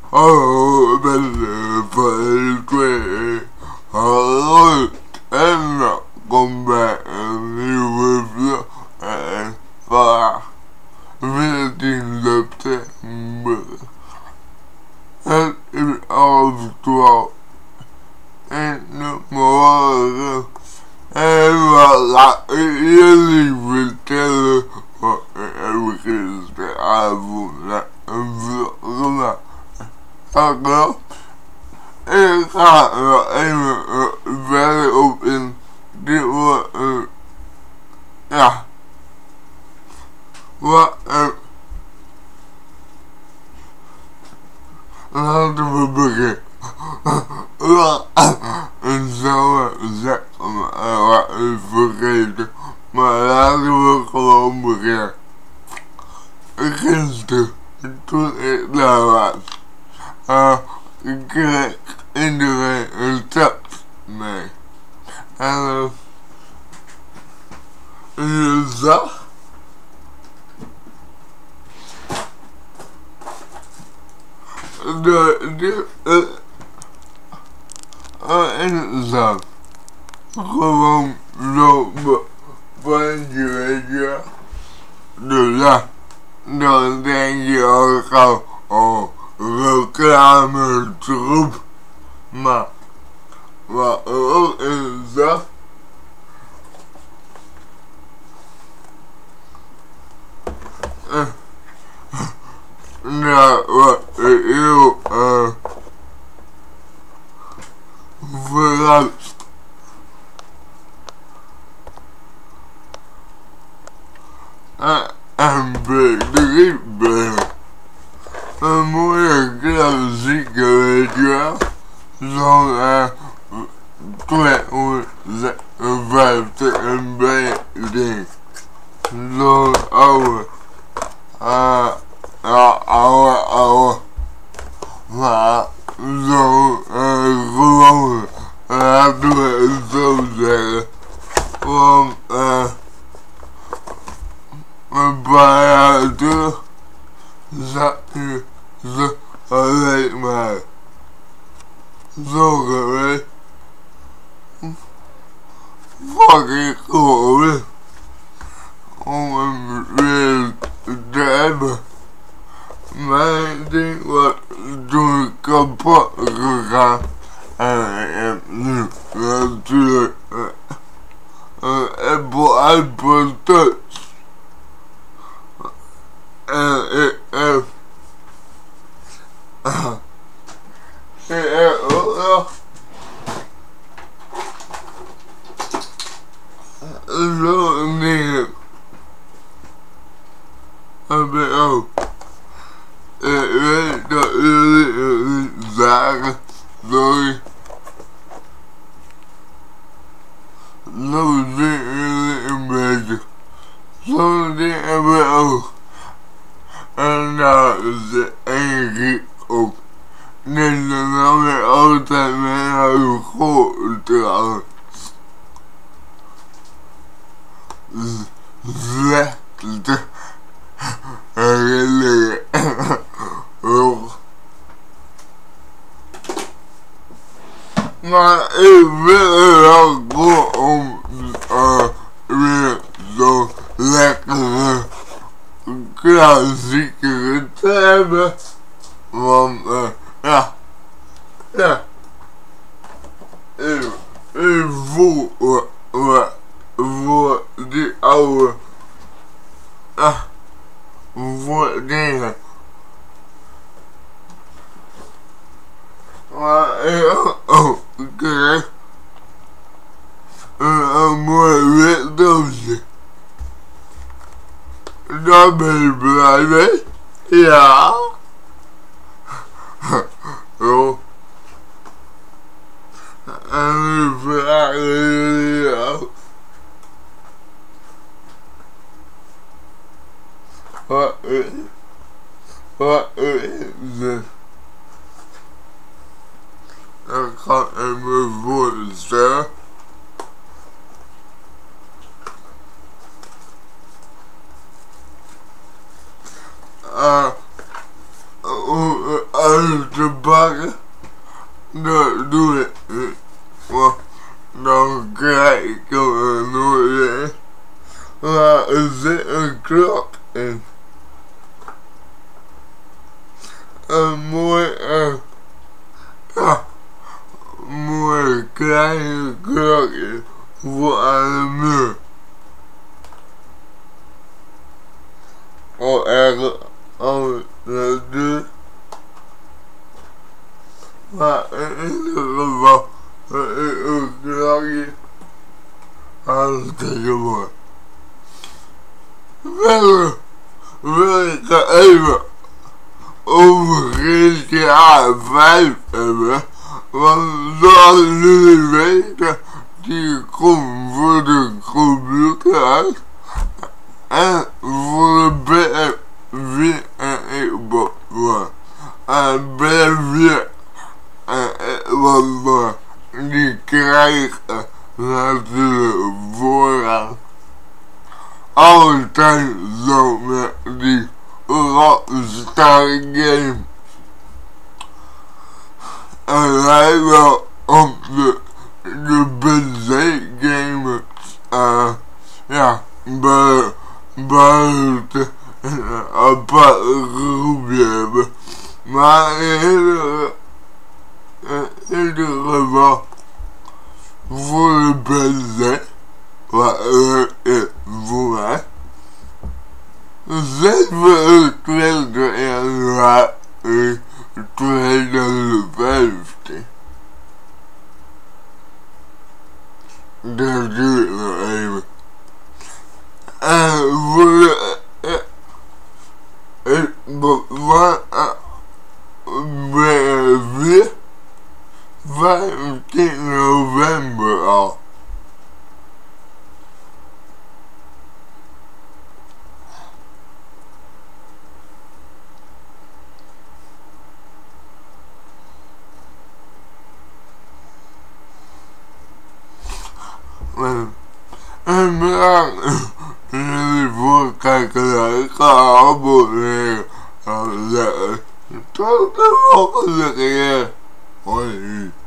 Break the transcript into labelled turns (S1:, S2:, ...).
S1: Hallo, ik ben van 2. Hallo en welkom bij een nieuwe vlog. En vandaag 14 september. Het is 11:12 in de morgen. En wat laat ik jullie vertellen wat ik heb gisteravond naar een vlog gemaakt. Dat klopt. Ik ga er nog even verder op in. Dit wordt ja. Wat laten we beginnen. En zo zeggen wat ik vergeten. Maar laten we gewoon beginnen. Gisteren, toen ik daar was, ik kreeg iedereen een tekst mee. En je zag zag gewoon zo'n bandje, weet je. Dus ja, dan denk je al gauw, oh, reclame troep. Maar wat ook in zag, nou, wat ik heel verrast en bedreigd ben. Een mooie klassieker, weet je wel. Zo'n 256 MB ding. Zo'n oude. Oude. Maar zo'n gewone. Laten we het zo zeggen. Want een paar jaar terug zat je ze alleen maar zo geweest. Fucking cool om hem weer te hebben. Mijn ding was toen kapot gegaan. En ik heb nu natuurlijk een Apple iPod Touch. En ik heb ook nog zo'n dingen. Heb ik ook. Ik weet dat jullie het niet zagen. Sorry. Zo zien jullie een beetje. Zo'n ding heb ik ook. En daar is één giek op. Nee, dan nam ik altijd mee naar school trouwens. Slechte herinneringen. Maar ik wil het wel goed om weer zo'n lekkere klassieker te hebben. Want ja, ik voel voor die oude voor dingen. Maar ik kreeg een mooi wit doosje. Daar ben je blij mee? Ja. Oh. En nu vragen jullie jou. Wat is het? Ik ga even voorstellen. uit te bakken. Dat doe ik niet. Want dan krijg ik hem nooit in. Maar er zit een klok in. Een mooi, ja, mooie kleine klokje voor aan de muur. Of eigenlijk alles naar de deur. Maar in ieder geval, het is een klokje. Hartstikke mooi. Verder wil ik er even over GTA 5 hebben, want zoals jullie weten, die komt voor de computer uit en voor de PS4 en Xbox One. En PS4 en Xbox One, die krijgen natuurlijk voorrang. Altijd zo met die Rockstar game. En hij wil op de PC gamers ja, buiten een aparte groepje hebben. Maar in ieder geval voor de PC, wat leuk is voor mij. 27 januari 2015. Dat duurt nog even. En voor de weer 15 november al. En bedankt jullie voor het kijken. Ik ga abonneren. Tot de volgende keer. Hoi.